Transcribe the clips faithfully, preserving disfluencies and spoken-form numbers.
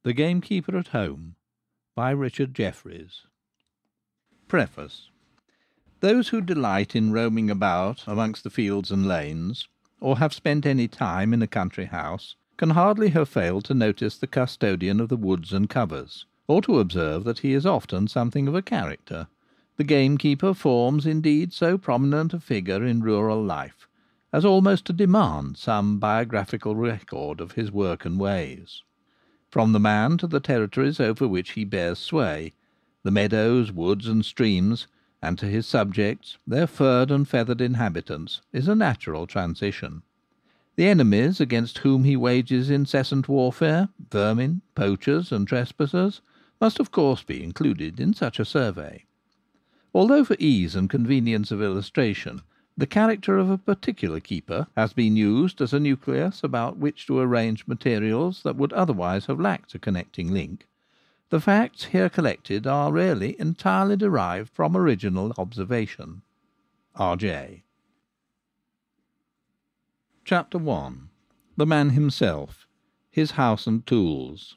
The Gamekeeper at Home by Richard Jefferies. Preface. Those who delight in roaming about amongst the fields and lanes, or have spent any time in a country house, can hardly have failed to notice the custodian of the woods and covers, or to observe that he is often something of a character. The gamekeeper forms indeed so prominent a figure in rural life as almost to demand some biographical record of his work and ways. From the man to the territories over which he bears sway, the meadows, woods, and streams, and to his subjects, their furred and feathered inhabitants, is a natural transition. The enemies against whom he wages incessant warfare, vermin, poachers, and trespassers, must of course be included in such a survey. Although for ease and convenience of illustration, the character of a particular keeper has been used as a nucleus about which to arrange materials that would otherwise have lacked a connecting link, the facts here collected are really entirely derived from original observation. R J Chapter one. The Man Himself, His House and Tools.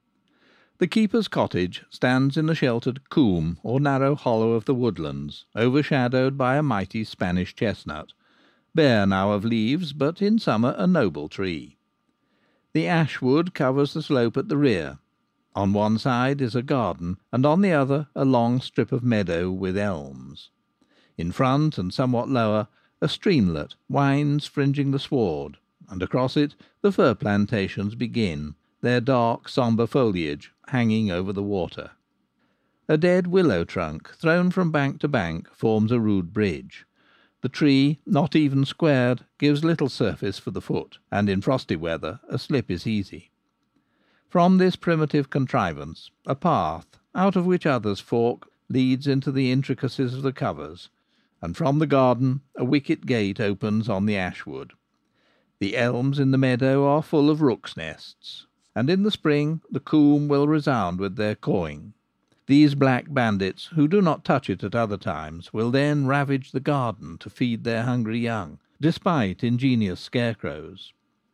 The keeper's cottage stands in a sheltered coombe or narrow hollow of the woodlands, overshadowed by a mighty Spanish chestnut, bare now of leaves, but in summer a noble tree. The ash wood covers the slope at the rear. On one side is a garden, and on the other a long strip of meadow with elms. In front, and somewhat lower, a streamlet winds fringing the sward, and across it the fir plantations begin, their dark sombre foliage hanging over the water. A dead willow trunk, thrown from bank to bank, forms a rude bridge. The tree, not even squared, gives little surface for the foot, and in frosty weather a slip is easy. From this primitive contrivance, a path, out of which others fork, leads into the intricacies of the covers, and from the garden a wicket gate opens on the ashwood. The elms in the meadow are full of rooks' nests, and in the spring the coombe will resound with their cawing. These black bandits, who do not touch it at other times, will then ravage the garden to feed their hungry young, despite ingenious scarecrows.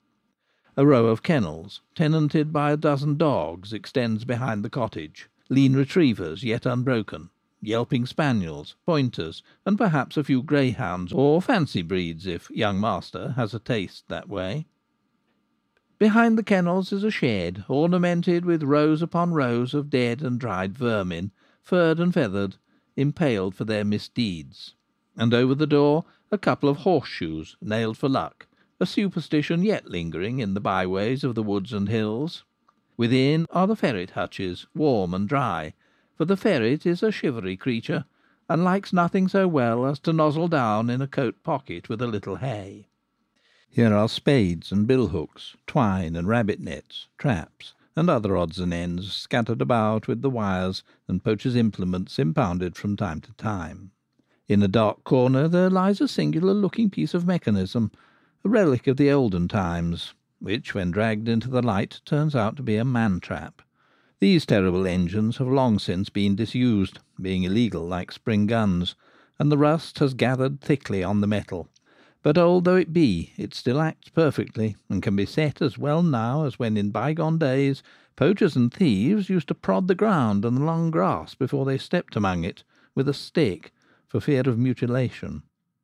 A row of kennels, tenanted by a dozen dogs, extends behind the cottage, lean retrievers yet unbroken, yelping spaniels, pointers, and perhaps a few greyhounds or fancy breeds if young master has a taste that way. Behind the kennels is a shed, ornamented with rows upon rows of dead and dried vermin, furred and feathered, impaled for their misdeeds, and over the door a couple of horseshoes nailed for luck, a superstition yet lingering in the byways of the woods and hills. Within are the ferret hutches, warm and dry, for the ferret is a shivery creature, and likes nothing so well as to nozzle down in a coat pocket with a little hay. Here are spades and billhooks, twine and rabbit nets, traps, and other odds and ends scattered about with the wires and poachers' implements impounded from time to time. In a dark corner there lies a singular-looking piece of mechanism, a relic of the olden times, which, when dragged into the light, turns out to be a man-trap. These terrible engines have long since been disused, being illegal like spring guns, and the rust has gathered thickly on the metal. But old though it be, it still acts perfectly, and can be set as well now as when in bygone days poachers and thieves used to prod the ground and the long grass before they stepped among it with a stick, for fear of mutilation.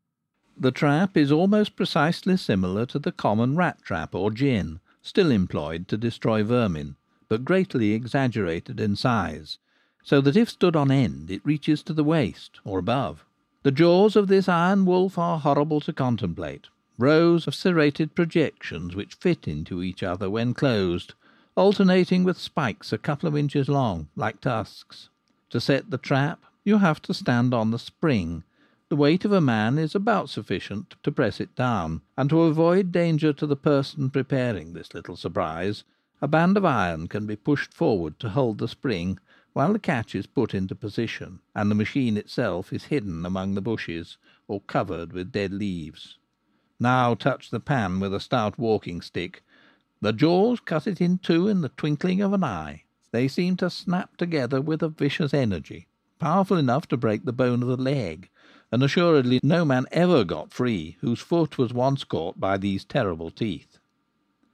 The trap is almost precisely similar to the common rat-trap or gin, still employed to destroy vermin, but greatly exaggerated in size, so that if stood on end it reaches to the waist or above. The jaws of this iron wolf are horrible to contemplate, rows of serrated projections which fit into each other when closed, alternating with spikes a couple of inches long, like tusks. To set the trap you have to stand on the spring. The weight of a man is about sufficient to press it down, and to avoid danger to the person preparing this little surprise, a band of iron can be pushed forward to hold the spring while the catch is put into position, and the machine itself is hidden among the bushes or covered with dead leaves. Now touch the pan with a stout walking stick. The jaws cut it in two in the twinkling of an eye. They seem to snap together with a vicious energy, powerful enough to break the bone of the leg, and assuredly no man ever got free whose foot was once caught by these terrible teeth.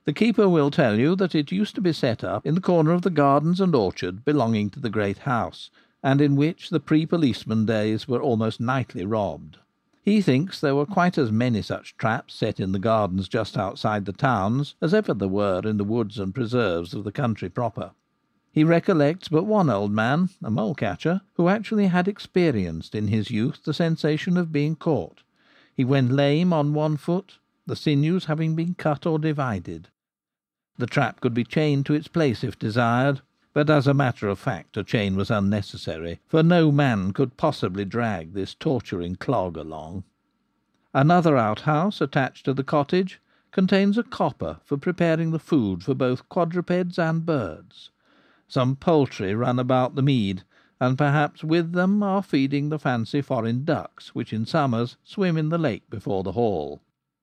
The keeper will tell you that it used to be set up in the corner of the gardens and orchard belonging to the great house, and in which the pre-policeman days were almost nightly robbed. He thinks there were quite as many such traps set in the gardens just outside the towns as ever there were in the woods and preserves of the country proper. He recollects but one old man, a mole-catcher, who actually had experienced in his youth the sensation of being caught. He went lame on one foot, the sinews having been cut or divided. The trap could be chained to its place if desired, but as a matter of fact a chain was unnecessary, for no man could possibly drag this torturing clog along. Another outhouse attached to the cottage contains a copper for preparing the food for both quadrupeds and birds. Some poultry run about the mead, and perhaps with them are feeding the fancy foreign ducks which in summers swim in the lake before the hall.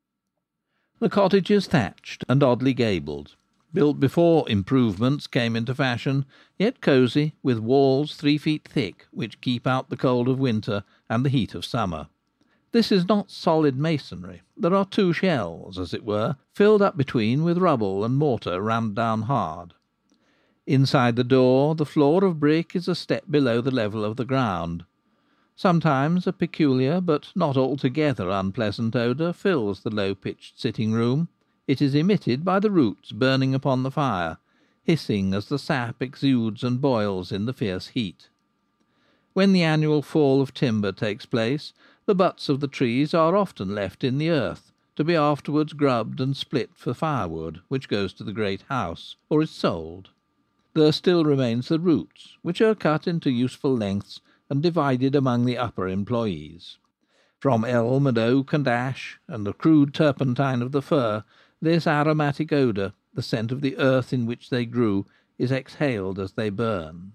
The cottage is thatched and oddly gabled, built before improvements came into fashion, yet cosy, with walls three feet thick which keep out the cold of winter and the heat of summer. This is not solid masonry. There are two shells, as it were, filled up between with rubble and mortar rammed down hard. Inside the door the floor of brick is a step below the level of the ground. Sometimes a peculiar but not altogether unpleasant odour fills the low-pitched sitting-room. It is emitted by the roots burning upon the fire, hissing as the sap exudes and boils in the fierce heat. When the annual fall of timber takes place, the butts of the trees are often left in the earth, to be afterwards grubbed and split for firewood, which goes to the great house, or is sold. There still remains the roots, which are cut into useful lengths and divided among the upper employees. From elm and oak and ash, and the crude turpentine of the fir, this aromatic odour, the scent of the earth in which they grew, is exhaled as they burn.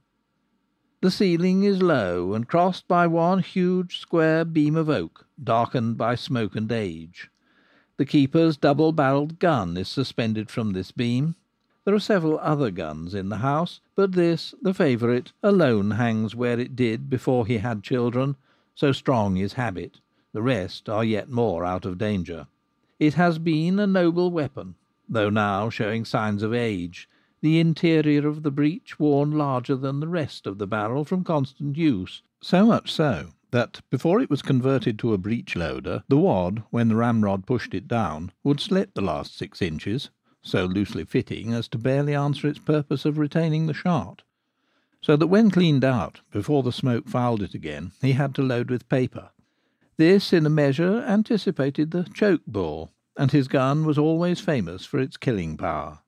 The ceiling is low and crossed by one huge square beam of oak, darkened by smoke and age. The keeper's double-barrelled gun is suspended from this beam. There are several other guns in the house, but this, the favourite, alone hangs where it did before he had children, so strong is habit. The rest are yet more out of danger. It has been a noble weapon, though now showing signs of age, the interior of the breech worn larger than the rest of the barrel from constant use, so much so that, before it was converted to a breech-loader, the wad, when the ramrod pushed it down, would slit the last six inches, so loosely fitting as to barely answer its purpose of retaining the shot. So that when cleaned out, before the smoke fouled it again, he had to load with paper. This, in a measure, anticipated the choke-bore, and his gun was always famous for its killing power.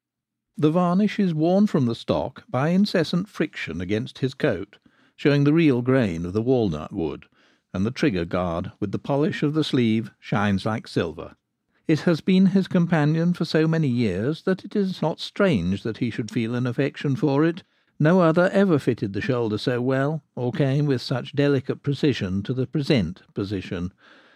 The varnish is worn from the stock by incessant friction against his coat, showing the real grain of the walnut wood, and the trigger guard, with the polish of the sleeve, shines like silver. It has been his companion for so many years that it is not strange that he should feel an affection for it. No other ever fitted the shoulder so well, or came with such delicate precision to the present position.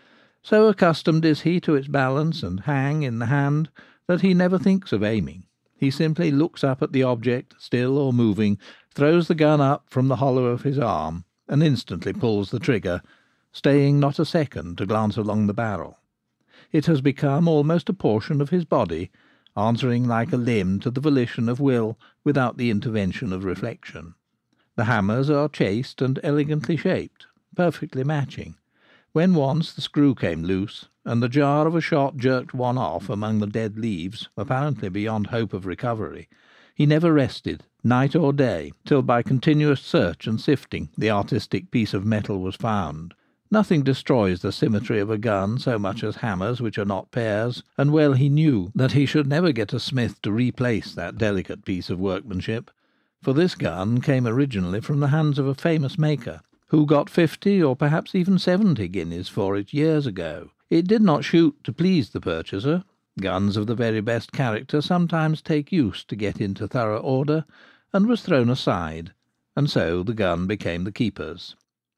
So accustomed is he to its balance and hang in the hand that he never thinks of aiming. He simply looks up at the object, still or moving, throws the gun up from the hollow of his arm, and instantly pulls the trigger, staying not a second to glance along the barrel. It has become almost a portion of his body, answering like a limb to the volition of will without the intervention of reflection. The hammers are chaste and elegantly shaped, perfectly matching. When once the screw came loose, and the jar of a shot jerked one off among the dead leaves, apparently beyond hope of recovery, he never rested, night or day, till by continuous search and sifting the artistic piece of metal was found. Nothing destroys the symmetry of a gun so much as hammers which are not pairs, and well he knew that he should never get a smith to replace that delicate piece of workmanship, for this gun came originally from the hands of a famous maker, who got fifty or perhaps even seventy guineas for it years ago. It did not shoot to please the purchaser. Guns of the very best character sometimes take use to get into thorough order, and was thrown aside, and so the gun became the keeper's.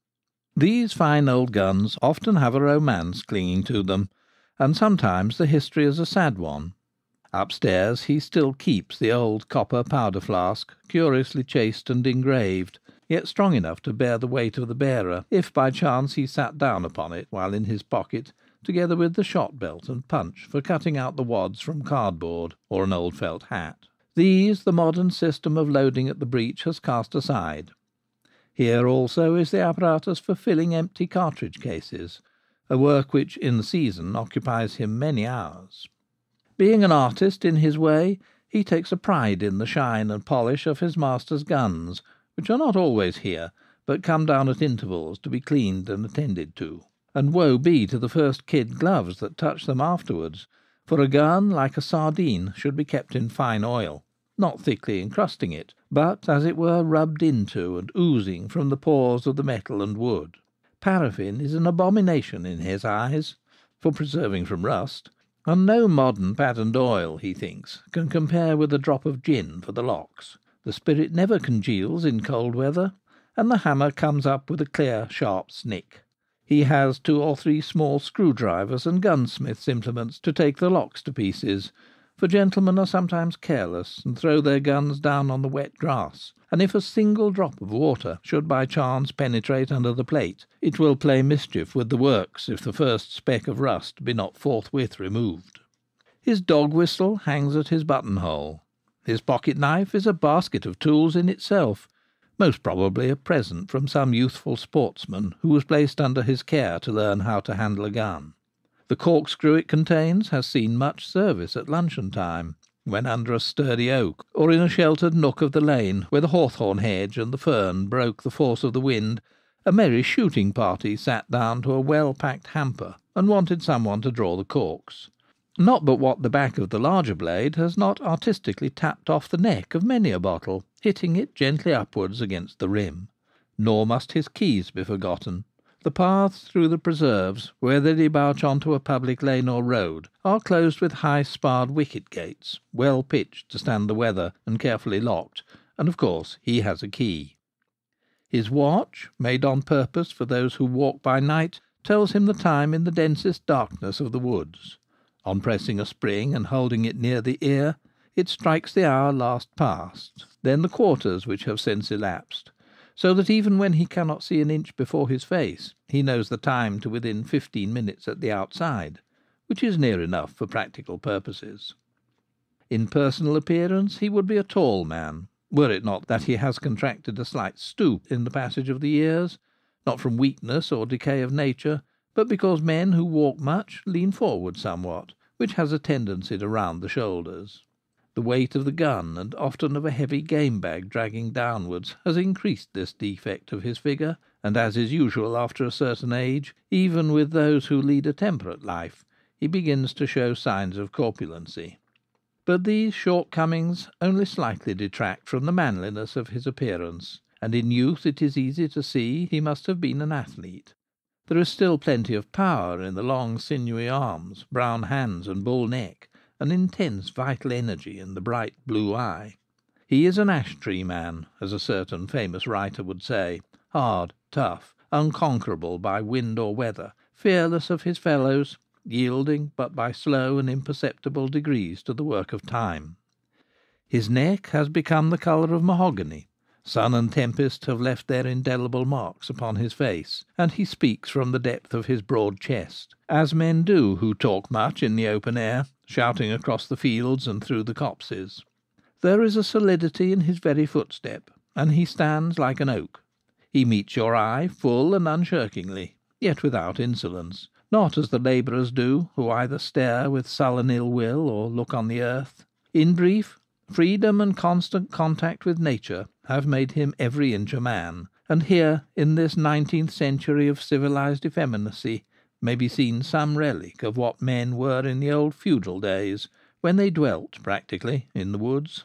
These fine old guns often have a romance clinging to them, and sometimes the history is a sad one. Upstairs he still keeps the old copper powder flask, curiously chased and engraved, yet strong enough to bear the weight of the bearer if by chance he sat down upon it while in his pocket, together with the shot belt and punch for cutting out the wads from cardboard or an old felt hat. These the modern system of loading at the breech has cast aside. Here also is the apparatus for filling empty cartridge cases, a work which in the season occupies him many hours. Being an artist in his way, he takes a pride in the shine and polish of his master's guns, which are not always here, but come down at intervals to be cleaned and attended to. And woe be to the first kid gloves that touch them afterwards, for a gun, like a sardine, should be kept in fine oil, not thickly encrusting it, but, as it were, rubbed into and oozing from the pores of the metal and wood. Paraffin is an abomination in his eyes for preserving from rust, and no modern patent oil, he thinks, can compare with a drop of gin for the locks. The spirit never congeals in cold weather, and the hammer comes up with a clear, sharp snick. He has two or three small screwdrivers and gunsmith's implements to take the locks to pieces, for gentlemen are sometimes careless and throw their guns down on the wet grass, and if a single drop of water should by chance penetrate under the plate, it will play mischief with the works if the first speck of rust be not forthwith removed. His dog-whistle hangs at his buttonhole. His pocket-knife is a basket of tools in itself, most probably a present from some youthful sportsman who was placed under his care to learn how to handle a gun. The corkscrew it contains has seen much service at luncheon-time, when under a sturdy oak, or in a sheltered nook of the lane where the hawthorn hedge and the fern broke the force of the wind, a merry shooting party sat down to a well-packed hamper and wanted someone to draw the corks. Not but what the back of the larger blade has not artistically tapped off the neck of many a bottle, hitting it gently upwards against the rim. Nor must his keys be forgotten. The paths through the preserves, where they debouch on to a public lane or road, are closed with high sparred wicket gates, well pitched to stand the weather and carefully locked, and of course he has a key. His watch, made on purpose for those who walk by night, tells him the time in the densest darkness of the woods. On pressing a spring and holding it near the ear, it strikes the hour last past, then the quarters which have since elapsed, so that even when he cannot see an inch before his face, he knows the time to within fifteen minutes at the outside, which is near enough for practical purposes. In personal appearance he would be a tall man, were it not that he has contracted a slight stoop in the passage of the years, not from weakness or decay of nature, but because men who walk much lean forward somewhat, which has a tendency to round the shoulders. The weight of the gun, and often of a heavy game-bag dragging downwards, has increased this defect of his figure, and, as is usual after a certain age, even with those who lead a temperate life, he begins to show signs of corpulency. But these shortcomings only slightly detract from the manliness of his appearance, and in youth it is easy to see he must have been an athlete. There is still plenty of power in the long sinewy arms, brown hands and bull neck, an intense vital energy in the bright blue eye. He is an ash-tree man, as a certain famous writer would say, hard, tough, unconquerable by wind or weather, fearless of his fellows, yielding but by slow and imperceptible degrees to the work of time. His neck has become the colour of mahogany. Sun and tempest have left their indelible marks upon his face, and he speaks from the depth of his broad chest, as men do who talk much in the open air, shouting across the fields and through the copses. There is a solidity in his very footstep, and he stands like an oak. He meets your eye full and unshirkingly, yet without insolence, not as the labourers do, who either stare with sullen ill-will or look on the earth. In brief, freedom and constant contact with nature have made him every inch a man, and here, in this nineteenth century of civilized effeminacy, may be seen some relic of what men were in the old feudal days, when they dwelt, practically, in the woods.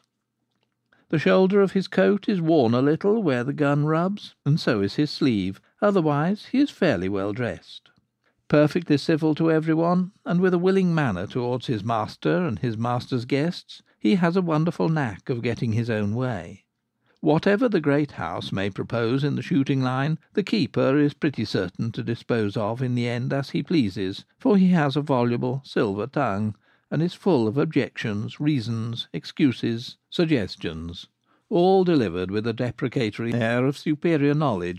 The shoulder of his coat is worn a little where the gun rubs, and so is his sleeve, otherwise he is fairly well dressed. Perfectly civil to everyone, and with a willing manner towards his master and his master's guests, he has a wonderful knack of getting his own way. Whatever the great house may propose in the shooting line, the keeper is pretty certain to dispose of in the end as he pleases, for he has a voluble silver tongue, and is full of objections, reasons, excuses, suggestions, all delivered with a deprecatory air of superior knowledge,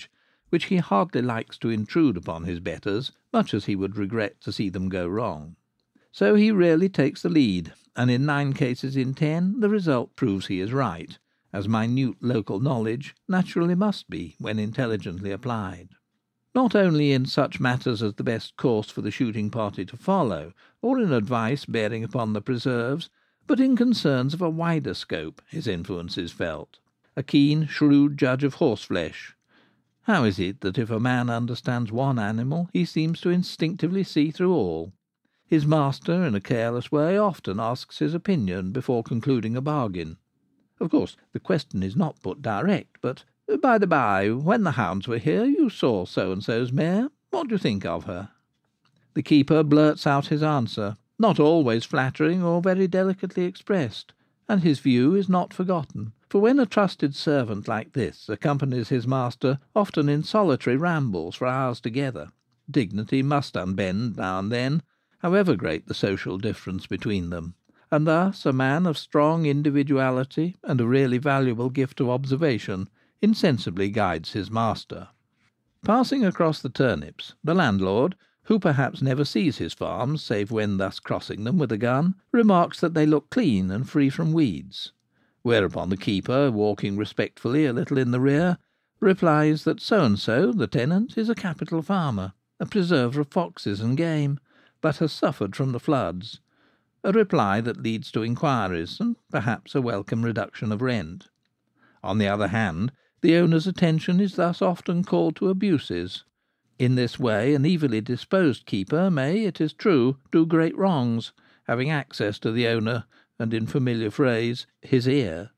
which he hardly likes to intrude upon his betters, much as he would regret to see them go wrong. So he really takes the lead, and in nine cases in ten the result proves he is right, as minute local knowledge naturally must be when intelligently applied. Not only in such matters as the best course for the shooting party to follow, or in advice bearing upon the preserves, but in concerns of a wider scope his influence is felt. A keen, shrewd judge of horseflesh. How is it that if a man understands one animal, he seems to instinctively see through all? His master, in a careless way, often asks his opinion before concluding a bargain. Of course, the question is not put direct, but, by the by, when the hounds were here, you saw so-and-so's mare. What do you think of her? The keeper blurts out his answer, not always flattering or very delicately expressed, and his view is not forgotten. For when a trusted servant like this accompanies his master, often in solitary rambles for hours together, dignity must unbend now and then, however great the social difference between them. And thus a man of strong individuality and a really valuable gift of observation insensibly guides his master. Passing across the turnips, the landlord, who perhaps never sees his farms save when thus crossing them with a gun, remarks that they look clean and free from weeds. Whereupon the keeper, walking respectfully a little in the rear, replies that so-and-so, the tenant, is a capital farmer, a preserver of foxes and game, but has suffered from the floods, a reply that leads to inquiries and perhaps a welcome reduction of rent. On the other hand, the owner's attention is thus often called to abuses. In this way an evilly disposed keeper may, it is true, do great wrongs, having access to the owner and, in familiar phrase, his ear.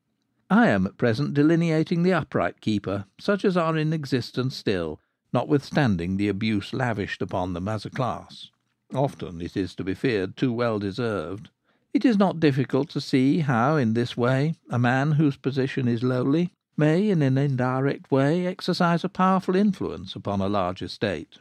I am at present delineating the upright keeper, such as are in existence still, notwithstanding the abuse lavished upon them as a class. Often, it is to be feared, too well deserved. It is not difficult to see how, in this way, a man whose position is lowly may, in an indirect way, exercise a powerful influence upon a large estate.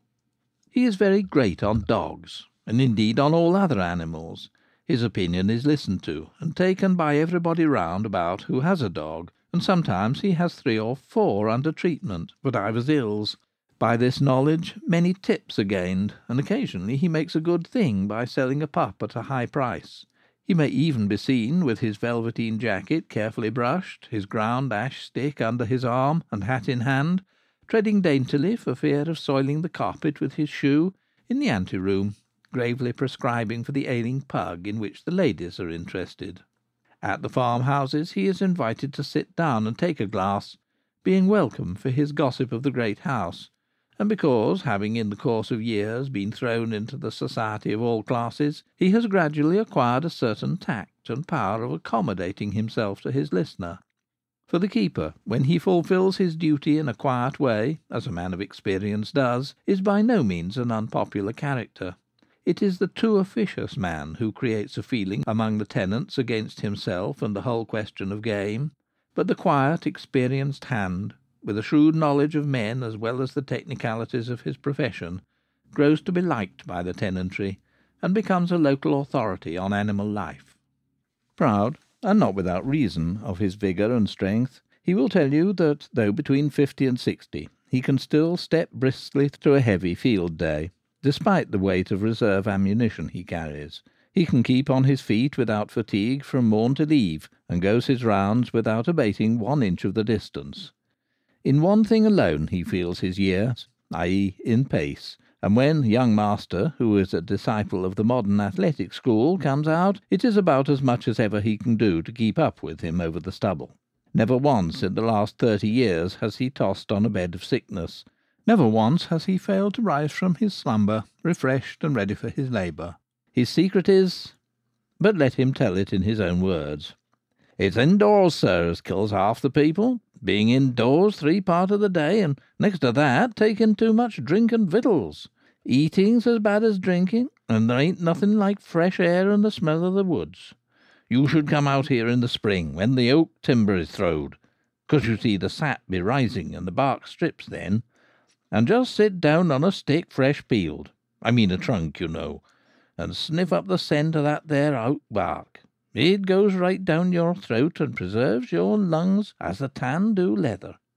He is very great on dogs, and indeed on all other animals. His opinion is listened to and taken by everybody round about who has a dog, and sometimes he has three or four under treatment for divers ills. By this knowledge many tips are gained, and occasionally he makes a good thing by selling a pup at a high price. He may even be seen, with his velveteen jacket carefully brushed, his ground ash stick under his arm, and hat in hand, treading daintily for fear of soiling the carpet with his shoe, in the ante-room, gravely prescribing for the ailing pug in which the ladies are interested. At the farmhouses he is invited to sit down and take a glass, being welcome for his gossip of the great house, and because, having in the course of years been thrown into the society of all classes, he has gradually acquired a certain tact and power of accommodating himself to his listener. For the keeper, when he fulfils his duty in a quiet way, as a man of experience does, is by no means an unpopular character. It is the too officious man who creates a feeling among the tenants against himself and the whole question of game, but the quiet, experienced hand, with a shrewd knowledge of men as well as the technicalities of his profession, grows to be liked by the tenantry, and becomes a local authority on animal life. Proud, and not without reason, of his vigour and strength, he will tell you that, though between fifty and sixty, he can still step briskly through a heavy field day, despite the weight of reserve ammunition he carries. He can keep on his feet without fatigue from morn till eve, and goes his rounds without abating one inch of the distance. In one thing alone he feels his years, that is in pace, and when young master, who is a disciple of the modern athletic school, comes out, it is about as much as ever he can do to keep up with him over the stubble. Never once in the last thirty years has he tossed on a bed of sickness. Never once has he failed to rise from his slumber, refreshed and ready for his labour. His secret is— but let him tell it in his own words. "It's indoors, sir, as kills half the people. Being indoors three part of the day, and next to that taking too much drink and victuals. Eating's as bad as drinking, and there ain't nothing like fresh air and the smell of the woods. You should come out here in the spring, when the oak timber is throwed, 'cause you see the sap be rising and the bark strips then, and just sit down on a stick fresh peeled, I mean a trunk, you know, and sniff up the scent of that there oak bark. It goes right down your throat and preserves your lungs as the tan do leather.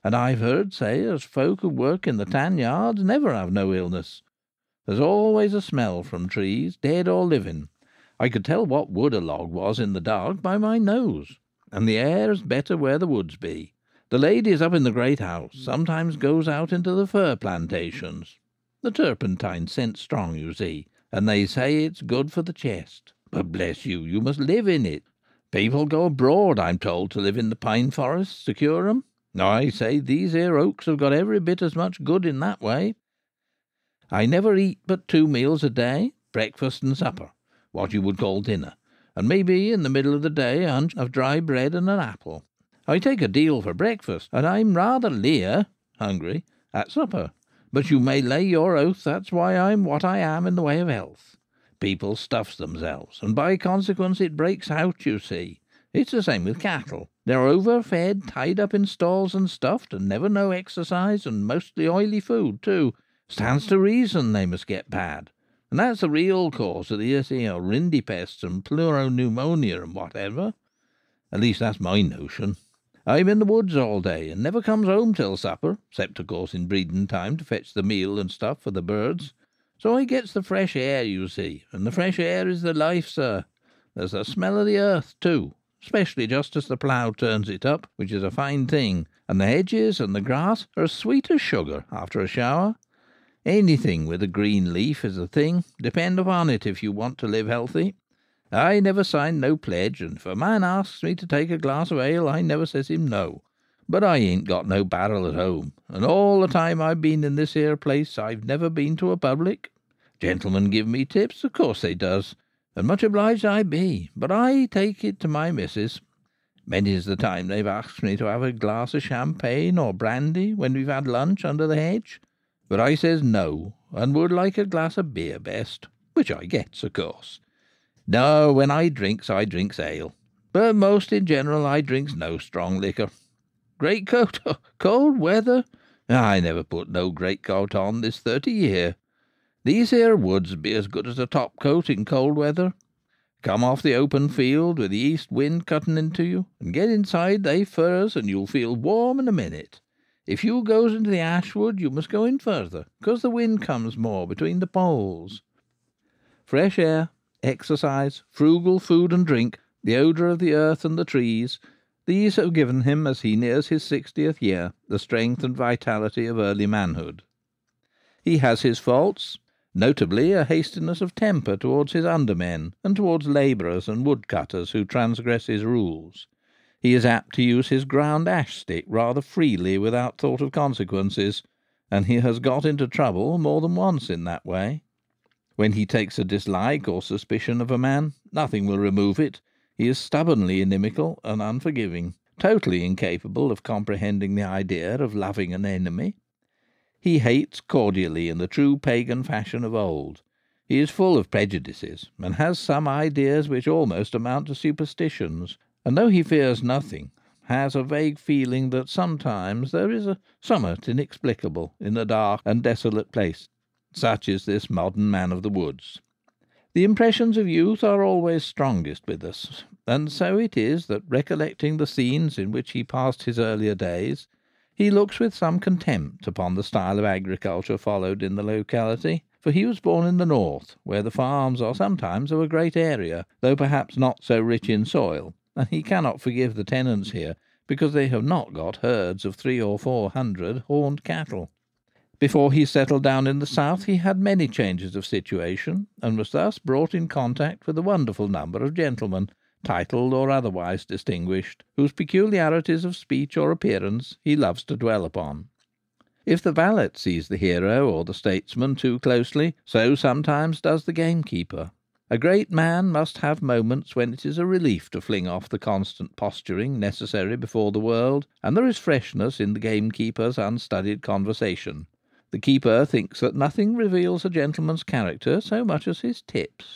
And I've heard say as folk who work in the tan yards never have no illness. There's always a smell from trees, dead or living. I could tell what wood a log was in the dark by my nose, and the air's better where the woods be. The ladies up in the great house sometimes goes out into the fir plantations. The turpentine scents strong, you see, and they say it's good for the chest. But bless you, you must live in it. People go abroad, I'm told, to live in the pine forests to cure 'em. I say these here oaks have got every bit as much good in that way. I never eat but two meals a day, breakfast and supper, what you would call dinner, and maybe in the middle of the day a hunch of dry bread and an apple. I take a deal for breakfast, and I'm rather lear hungry at supper. But you may lay your oath that's why I'm what I am in the way of health. People stuffs themselves, and by consequence it breaks out, you see. It's the same with cattle. They're overfed, tied up in stalls and stuffed, and never no exercise, and mostly oily food, too. Stands to reason they must get bad. And that's the real cause of the rindypests and pleuropneumonia and whatever. At least that's my notion. I'm in the woods all day, and never comes home till supper, except of course in breeding time to fetch the meal and stuff for the birds. So I gets the fresh air, you see, and the fresh air is the life, sir. There's the smell of the earth, too, especially just as the plough turns it up, which is a fine thing, and the hedges and the grass are as sweet as sugar after a shower. Anything with a green leaf is a thing, depend upon it, if you want to live healthy. I never signed no pledge, and if a man asks me to take a glass of ale, I never says him no. But I ain't got no barrel at home, and all the time I've been in this here place I've never been to a public. Gentlemen give me tips, of course they does, and much obliged I be, but I take it to my missus. Many's the time they've asked me to have a glass of champagne or brandy when we've had lunch under the hedge, but I says no, and would like a glass of beer best, which I gets, of course. No, when I drinks, I drinks ale, but most in general I drinks no strong liquor. Greatcoat? Cold weather? I never put no greatcoat on this thirty year. These here woods be as good as a topcoat in cold weather. Come off the open field with the east wind cutting into you, and get inside they firs, and you'll feel warm in a minute. If you goes into the ash wood, you must go in further, because the wind comes more between the poles. Fresh air, exercise, frugal food and drink, the odour of the earth and the trees, these have given him, as he nears his sixtieth year, the strength and vitality of early manhood. He has his faults, notably a hastiness of temper towards his undermen and towards labourers and woodcutters who transgress his rules. He is apt to use his ground ash stick rather freely without thought of consequences, and he has got into trouble more than once in that way. When he takes a dislike or suspicion of a man, nothing will remove it. He is stubbornly inimical and unforgiving, totally incapable of comprehending the idea of loving an enemy. He hates cordially in the true pagan fashion of old. He is full of prejudices, and has some ideas which almost amount to superstitions, and though he fears nothing, has a vague feeling that sometimes there is a somewhat inexplicable in a dark and desolate place. Such is this modern man of the woods. The impressions of youth are always strongest with us, and so it is that, recollecting the scenes in which he passed his earlier days, he looks with some contempt upon the style of agriculture followed in the locality, for he was born in the north, where the farms are sometimes of a great area, though perhaps not so rich in soil, and he cannot forgive the tenants here because they have not got herds of three or four hundred horned cattle. Before he settled down in the south he had many changes of situation, and was thus brought in contact with a wonderful number of gentlemen, titled or otherwise distinguished, whose peculiarities of speech or appearance he loves to dwell upon. If the valet sees the hero or the statesman too closely, so sometimes does the gamekeeper. A great man must have moments when it is a relief to fling off the constant posturing necessary before the world, and there is freshness in the gamekeeper's unstudied conversation. The keeper thinks that nothing reveals a gentleman's character so much as his tips.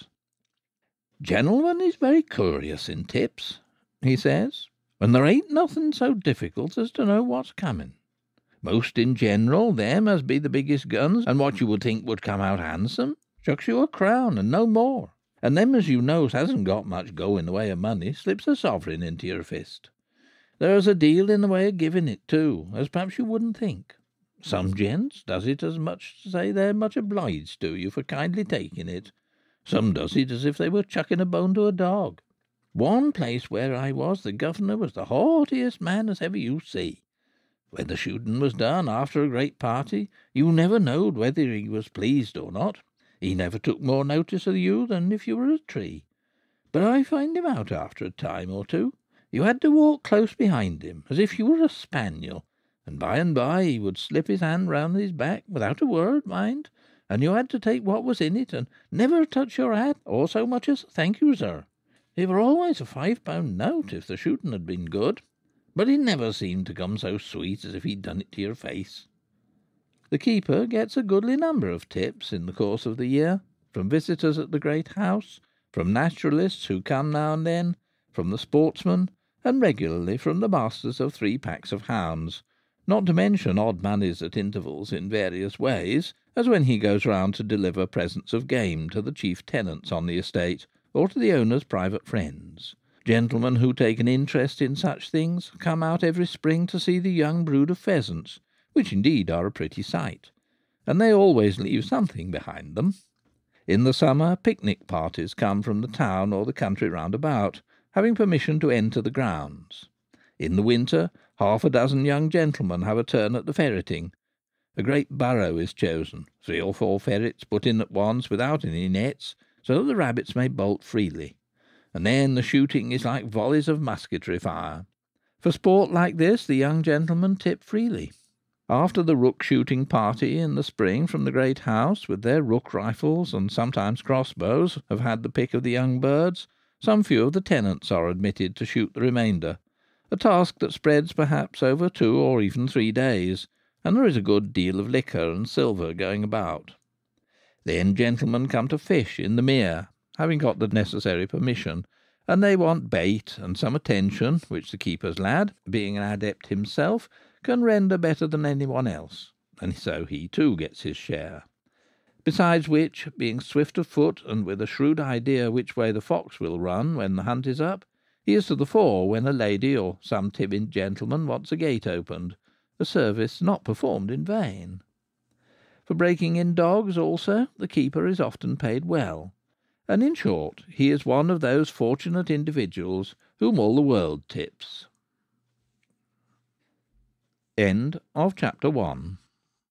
"Gentlemen is very curious in tips," he says, "and there ain't nothing so difficult as to know what's coming. Most in general, them as be the biggest guns, and what you would think would come out handsome, chucks you a crown and no more, and them as you knows hasn't got much go in the way of money slips a sovereign into your fist. There's a deal in the way of giving it, too, as perhaps you wouldn't think. Some gents does it as much to say they're much obliged to you for kindly taking it. Some does it as if they were chucking a bone to a dog. One place where I was, the governor was the haughtiest man as ever you see. When the shooting was done, after a great party, you never knowed whether he was pleased or not. He never took more notice of you than if you were a tree. But I find him out after a time or two. You had to walk close behind him, as if you were a spaniel, and by and by he would slip his hand round his back, without a word, mind, and you had to take what was in it, and never touch your hat, or so much as "Thank you, sir." It were always a five-pound note if the shooting had been good, but it never seemed to come so sweet as if he'd done it to your face. The keeper gets a goodly number of tips in the course of the year, from visitors at the great house, from naturalists who come now and then, from the sportsmen, and regularly from the masters of three packs of hounds, not to mention odd moneys at intervals in various ways, as when he goes round to deliver presents of game to the chief tenants on the estate, or to the owner's private friends. Gentlemen who take an interest in such things come out every spring to see the young brood of pheasants, which indeed are a pretty sight, and they always leave something behind them. In the summer, picnic parties come from the town or the country round about, having permission to enter the grounds. In the winter, half a dozen young gentlemen have a turn at the ferreting. A great burrow is chosen, three or four ferrets put in at once without any nets, so that the rabbits may bolt freely. And then the shooting is like volleys of musketry fire. For sport like this the young gentlemen tip freely. After the rook-shooting party in the spring from the great house, with their rook-rifles and sometimes crossbows, have had the pick of the young birds, some few of the tenants are admitted to shoot the remainder, a task that spreads perhaps over two or even three days, and there is a good deal of liquor and silver going about. Then gentlemen come to fish in the mere, having got the necessary permission, and they want bait and some attention, which the keeper's lad, being an adept himself, can render better than any one else, and so he too gets his share. Besides which, being swift of foot, and with a shrewd idea which way the fox will run when the hunt is up, he is to the fore when a lady or some timid gentleman wants a gate opened, a service not performed in vain. For breaking in dogs also the keeper is often paid well, and in short he is one of those fortunate individuals whom all the world tips. End of chapter one.